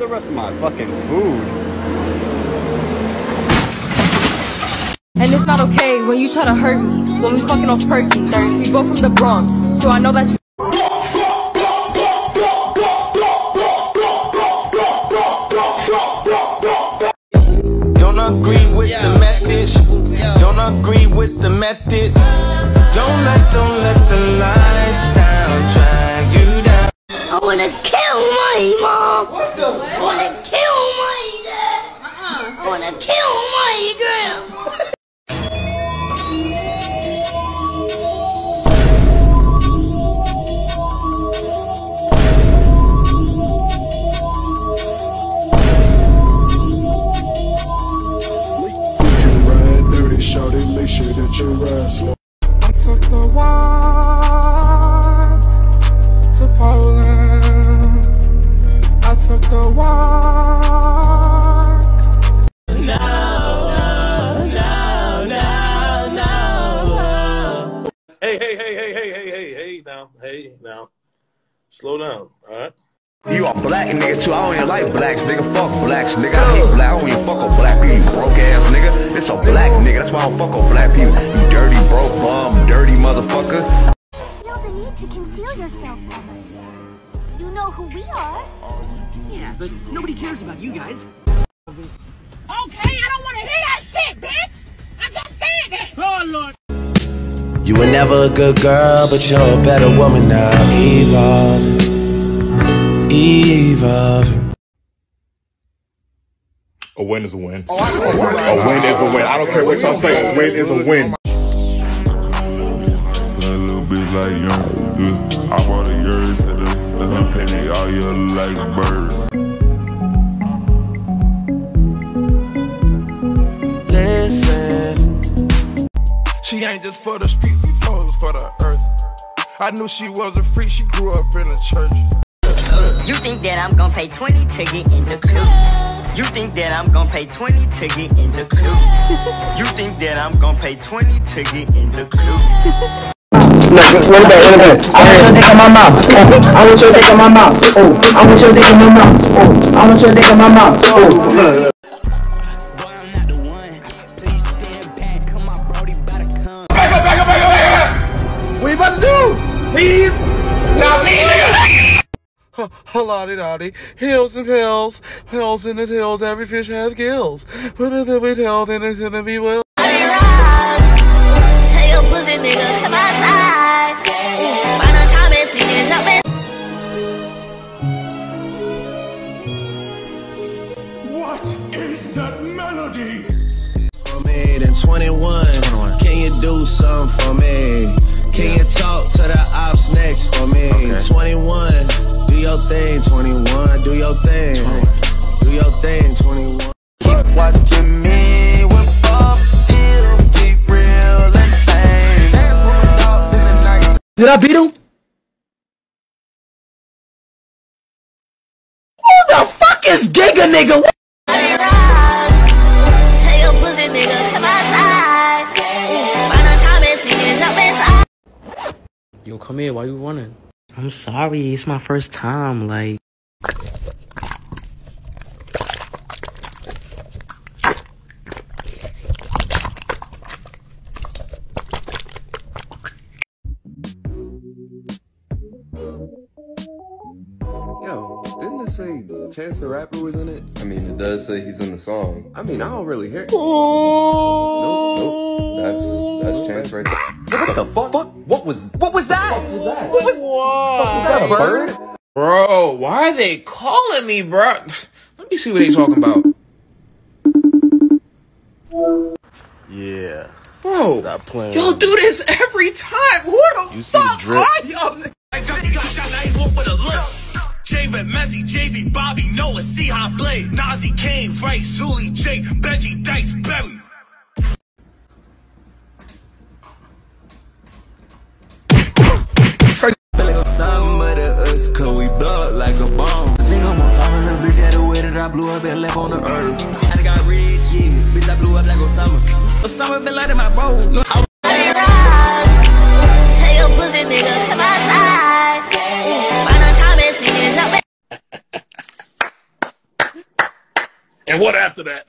the rest of my fucking food? And it's not okay when you try to hurt me. When we fucking off perky. We both from the Bronx, so I know that you. Don't agree with the message. Don't agree with the methods. Don't let the lifestyle drag you down. I wanna kill my mom. I wanna kill my dad. I wanna kill my grandma. Shawty, make sure that you ride slow. I took the walk to Poland. I took the walk. No. Hey now. Slow down, alright? You a black nigga too. I don't even like blacks, nigga. Fuck blacks, nigga. I hate black. I don't even fuck with black people, you broke ass nigga. It's a black nigga. That's why I don't fuck with black people. You dirty, broke, bum, dirty motherfucker. You know the need to conceal yourself from us. You know who we are. Yeah, but nobody cares about you guys. Okay, I don't want to hear that shit, bitch! I just said that! Oh, Lord. You were never a good girl, but you're a better woman now. Evolve. A win is a win. A win is a win. I don't care what y'all say. A win is a win. Put a little bitch like young. I bought a yard to the penny all year like a bird. Listen. She ain't just for the streets, we told for the earth. I knew she was a freak, she grew up in a church. You think that I'm gonna pay 20 to get in the club? You think that I'm gonna pay 20 to get in the club? You think that I'm gonna pay 20 to get in the club? Look, wait a minute. I want your dick in my mouth. I want your dick in my mouth. I want your dick in my mouth. I want your dick in my mouth. What you about to do? Leave? Not me, nigga! Haladi-dotty, hills and pills, hills in the hills, every fish has gills. But if we tell, then it's gonna be well. Tell your pussy nigga, come outside. Find a time and she can jump in. What is that melody? Made in 21. Can you do something for me? Can you talk to the ops next for me? 21. Do your thing, 21. Do your thing. Do your thing, 21. Watching me with Bob still keep real and fame. Dance with my dogs in the night. Did I beat him? Who the fuck is Giga nigga? Tell your pussy nigga, come outside. Find a time and she can jump inside. Yo, come here, why you running? I'm sorry, it's my first time, like... Yo, didn't it say Chance the Rapper was in it? I mean, it does say he's in the song. I mean, I don't really hear it. Nope. That's Chance right there. What the fuck? What was that? What was that? Was that a bird? Bro, why are they calling me, bro? Let me see what they talking about. Yeah. Bro, Stop playing. y'all do this every time. Who the fuck are y'all? Javen, Messi, JB, Bobby, Noah, C-High, Blade, Nazi, Kane, Rice, Zuli, Jake, Benji, Dice, Berry. Some of the us, cause we blood like a bomb. Think I'm on top of the bitch, had the way that I blew up and left on the earth. I got rich, yeah, bitch, I blew up like Osama. Osama been like my bro. No, Tell your pussy nigga, come outside. Find a time and she can jump in. what after that?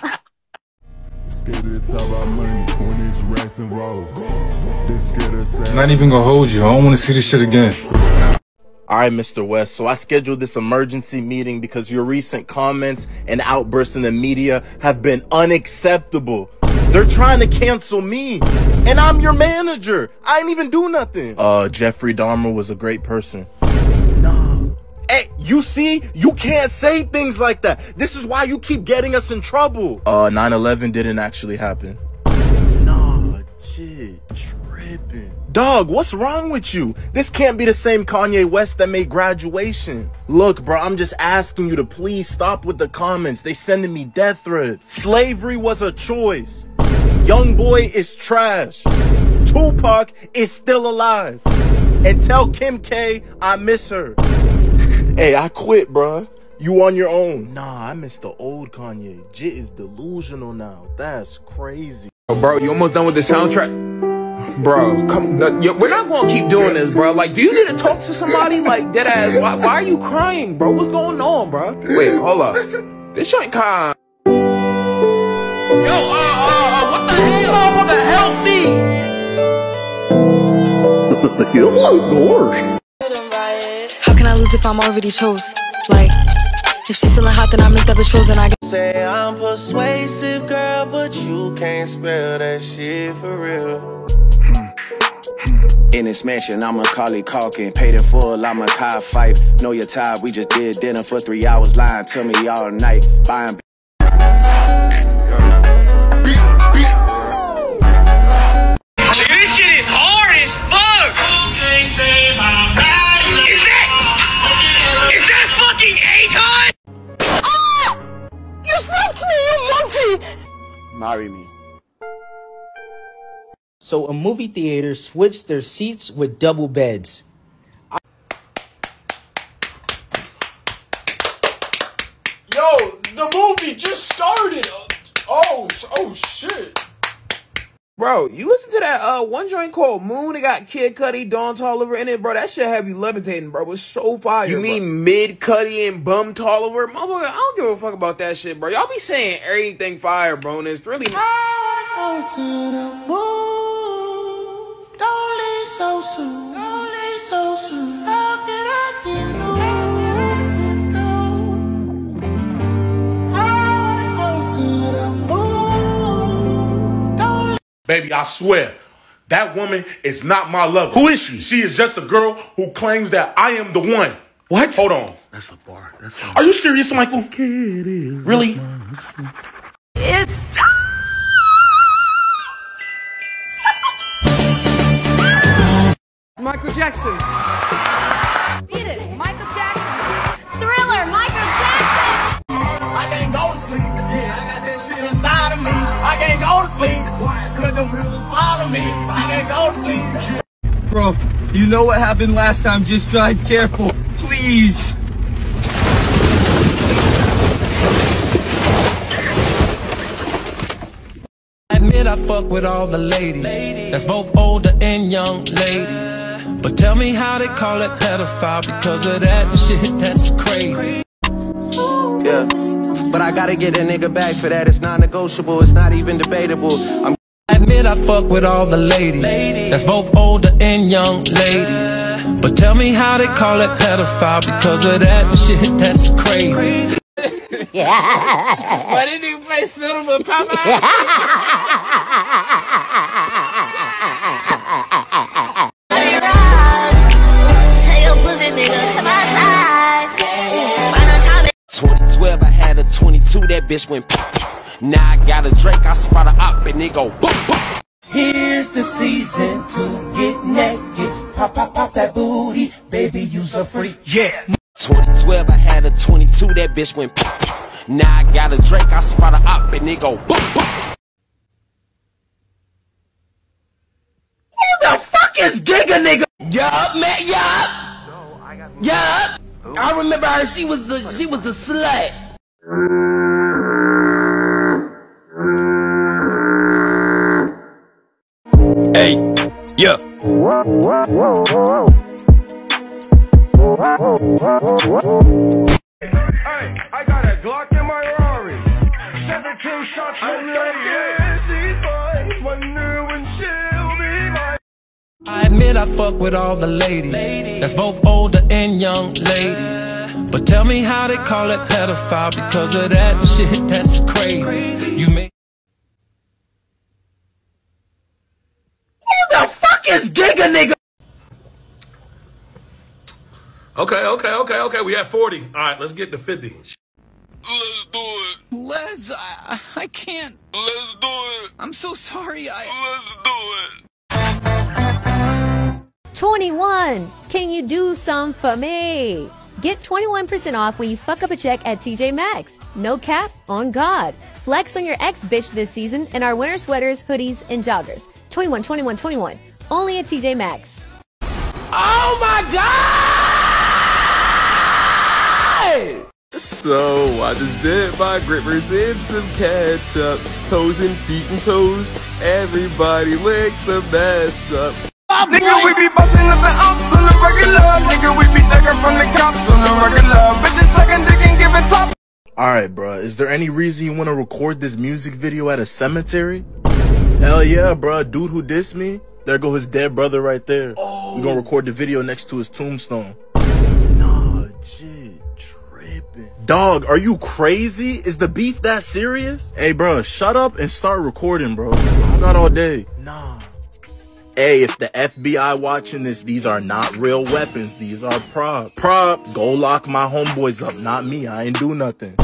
I'm not even gonna hold you. I don't want to see this shit again. Alright, Mr. West, so I scheduled this emergency meeting because your recent comments and outbursts in the media have been unacceptable. They're trying to cancel me, and I'm your manager. I ain't even do nothing. Jeffrey Dahmer was a great person. No. Hey, you see? You can't say things like that. This is why you keep getting us in trouble. 9/11 didn't actually happen. Nah, shit, tripping. Dog, what's wrong with you? This can't be the same Kanye West that made Graduation. Look, bro, I'm just asking you to please stop with the comments. They sending me death threats. Slavery was a choice. Young boy is trash. Tupac is still alive. And tell Kim K I miss her. Hey, I quit, bro. You on your own. Nah, I miss the old Kanye. Jit is delusional now. That's crazy. Bro, you almost done with the soundtrack? Bro, come, we're not gonna keep doing this, bro. Like, do you need to talk to somebody? Like, deadass, why are you crying, bro? What's going on, bro? Wait, hold up. This joint kind. Yo, what the hell? Motherfucker, help me! You look worse. How can I lose if I'm already chose? Like, if she feeling hot, then I make that bitch frozen. I say I'm persuasive, girl, but you can't spell that shit for real. In this mansion, I'm Macaulay Culkin. Paid in full, I'm a Kai Fife. Know your type, we just did dinner for 3 hours. Lying to me all night. Buying. This shit is hard as fuck! Is that fucking Akon? Ah! You fucked me, you monkey! Marry me. So a movie theater switched their seats with double beds. Yo, the movie just started. Oh shit. Bro, you listen to that one joint called Moon? It got Kid Cudi, Don Toliver in it, bro. That shit have you levitating, bro. It's so fire. You mean Mid Cudi and Bum Toliver? Motherfucker, I don't give a fuck about that shit, bro. Y'all be saying everything fire, bro, and it's really not. Go to the moon. Don't leave so soon. Don't leave so soon. How can I get no? Baby, I swear, that woman is not my lover. Who is she? She is just a girl who claims that I am the one. What? Hold on. That's a bar. Are you serious, Michael? Really? It's time. Michael Jackson. Beat it, Michael Jackson. Thriller, Michael Jackson. I can't go to sleep. Yeah, I got that shit inside of me. I can't go to sleep. Cause them rules follow me. I can't go to sleep. Bro, you know what happened last time. Just drive careful, please. I admit I fuck with all the ladies. That's both older and young ladies. But tell me how they call it pedophile because of that shit. That's crazy. Yeah, but I gotta get a nigga back for that. It's non-negotiable. It's not even debatable. I admit I fuck with all the ladies. That's both older and young ladies. But tell me how they call it pedophile because of that shit. That's crazy. Why didn't you play Cinema Popeye? Tell your pussy nigga, come outside. Find a time. 2012, I had a 22, that bitch went pop. Now I got a Drake, I spot a op and it go boop, boop. Here's the season to get naked. Pop, pop, pop that booty. Baby, you's a freak. Yeah. 2012, I had a 22, that bitch went pop. Now I got a Drake, I spot a op and it go boop, boop. Who the fuck is Giga Nigga? Yup, man, yup. Yup. I remember her. She was the slut. Hey, yeah. Hey, I got a Glock in my Rari. two shots, these boys wonder when she'll be mine. I admit I fuck with all the ladies. That's both older and young ladies. But tell me how they call it pedophile because of that shit, that's crazy. You make Who the fuck is Giga Nigga? Okay. We have 40. All right, let's get to 50. Let's do it. Les, I can't. Let's do it. I'm so sorry. Let's do it. 21. Can you do some for me? Get 21% off when you fuck up a check at TJ Maxx. No cap, on God. Flex on your ex-bitch this season in our winter sweaters, hoodies, and joggers. 21, 21, 21. Only at TJ Maxx. Oh my God! So I just did my grippers in some ketchup. Toes and feet and toes. Everybody lick the mess up. Nigga, we be bustin' up the ops on the regular. Nigga, we be ducking from the cops on the regular. Bitches sucking dick and giving top. Alright, bruh. Is there any reason you want to record this music video at a cemetery? Hell yeah, bruh. Dude who dissed me, there go his dead brother right there. Oh. We gonna record the video next to his tombstone. Nah, shit. Tripping. Dog, are you crazy? Is the beef that serious? Hey, bruh, shut up and start recording, bro. I got all day. Nah. Hey, if the FBI watching this, these are not real weapons. These are props. Props. Go lock my homeboys up, not me. I ain't do nothing.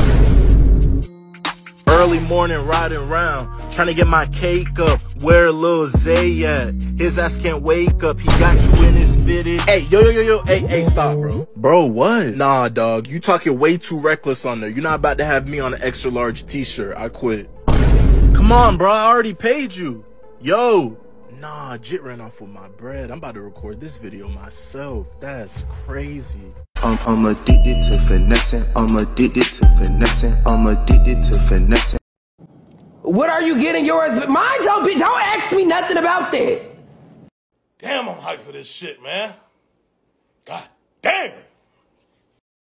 Early morning riding around, trying to get my cake up. Where Lil Zay at? His ass can't wake up. He got two in his fitted. Hey, yo. Hey, stop, bro. Bro, what? Nah, dog. You talking way too reckless on there. You're not about to have me on an extra large t-shirt. I quit. Come on, bro. I already paid you. Yo. Nah, Jit ran off with my bread. I'm about to record this video myself. That's crazy. I'm addicted to finessing. I'm addicted to finessing. I'm addicted to finessing. What are you getting yours? Mine don't ask me nothing about that. Damn, I'm hyped for this shit, man. God damn.